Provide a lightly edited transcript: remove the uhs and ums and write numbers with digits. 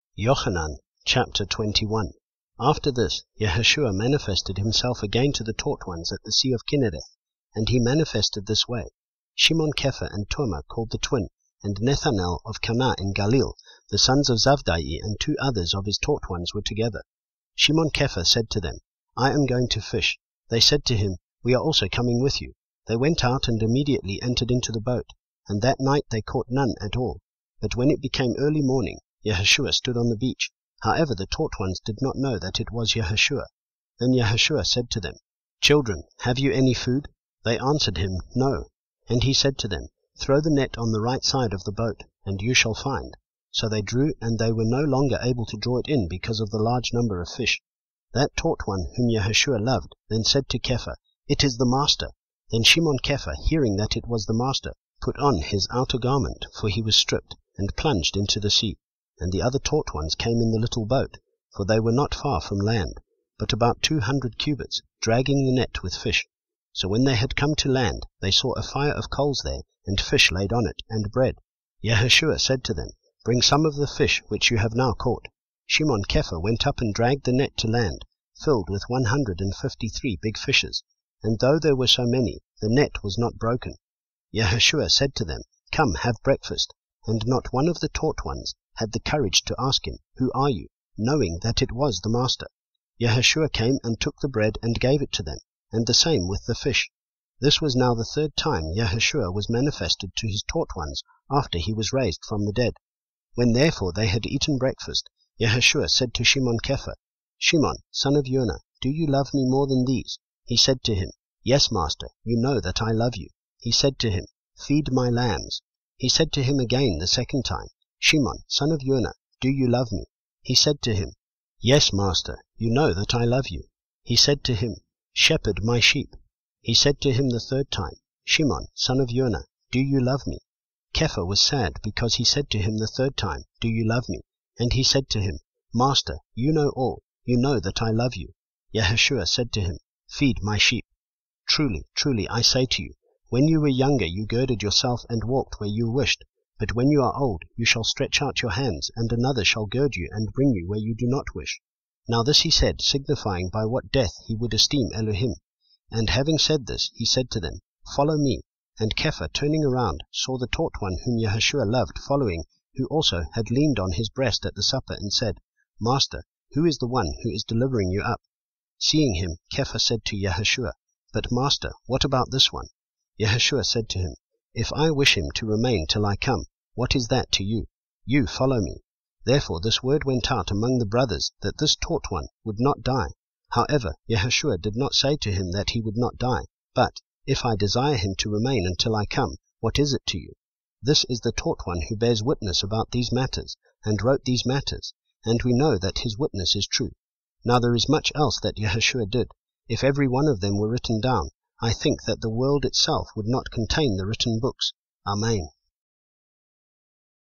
Yochanan chapter 21. After this, Yahushua manifested himself again to the taught ones at the Sea of Kinnereth, and he manifested this way. Shimon Kepha and Toma called the twin, and Nethanel of Cana in Galil, the sons of Zavdai, and 2 others of his taught ones were together. Shimon Kepha said to them, I am going to fish. They said to him, We are also coming with you. They went out and immediately entered into the boat, and that night they caught none at all. But when it became early morning, Yahushua stood on the beach. However, the taught ones did not know that it was Yahushua. Then Yahushua said to them, Children, have you any food? They answered him, No. And he said to them, Throw the net on the right side of the boat, and you shall find. So they drew, and they were no longer able to draw it in because of the large number of fish. That taught one whom Yahushua loved then said to Kepha, It is the master. Then Shimon Kepha, hearing that it was the master, put on his outer garment, for he was stripped, and plunged into the sea. And the other taught ones came in the little boat, for they were not far from land, but about 200 cubits, dragging the net with fish. So when they had come to land, they saw a fire of coals there, and fish laid on it, and bread. Yahushua said to them, Bring some of the fish which you have now caught. Shimon Kepha went up and dragged the net to land, filled with 153 big fishes, and though there were so many, the net was not broken. Yahushua said to them, Come, have breakfast. And not one of the taught ones had the courage to ask him, Who are you? Knowing that it was the master. Yahushua came and took the bread and gave it to them, and the same with the fish. This was now the 3rd time Yahushua was manifested to his taught ones after he was raised from the dead. When therefore they had eaten breakfast, Yahushua said to Shimon Kepha, Shimon, son of Yonah, do you love me more than these? He said to him, Yes, master, you know that I love you. He said to him, Feed my lambs. He said to him again the 2nd time, Shimon, son of Yonah, do you love me? He said to him, Yes, master, you know that I love you. He said to him, Shepherd my sheep. He said to him the 3rd time, Shimon, son of Yonah, do you love me? Kepha was sad because he said to him the 3rd time, Do you love me? And he said to him, Master, you know all, you know that I love you. Yahushua said to him, Feed my sheep. Truly, truly, I say to you, when you were younger you girded yourself and walked where you wished, but when you are old you shall stretch out your hands, and another shall gird you and bring you where you do not wish. Now this he said, signifying by what death he would esteem Elohim. And having said this, he said to them, Follow me. And Kepha, turning around, saw the taught one whom Yahushua loved following, who also had leaned on his breast at the supper, and said, Master, who is the one who is delivering you up? Seeing him, Kepha said to Yahushua, But master, what about this one? Yahushua said to him, If I wish him to remain till I come, what is that to you? You follow me. Therefore this word went out among the brothers, that this taught one would not die. However, Yahushua did not say to him that he would not die, but, If I desire him to remain until I come, what is it to you? This is the taught one who bears witness about these matters, and wrote these matters, and we know that his witness is true. Now there is much else that Yahushua did. If every one of them were written down, I think that the world itself would not contain the written books. Amen.